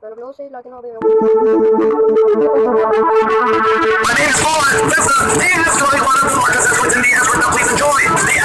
Pero luego sí, la que no veo. My name is Paul. Listen, the ass is only one of the markers that's within the ass. Please enjoy.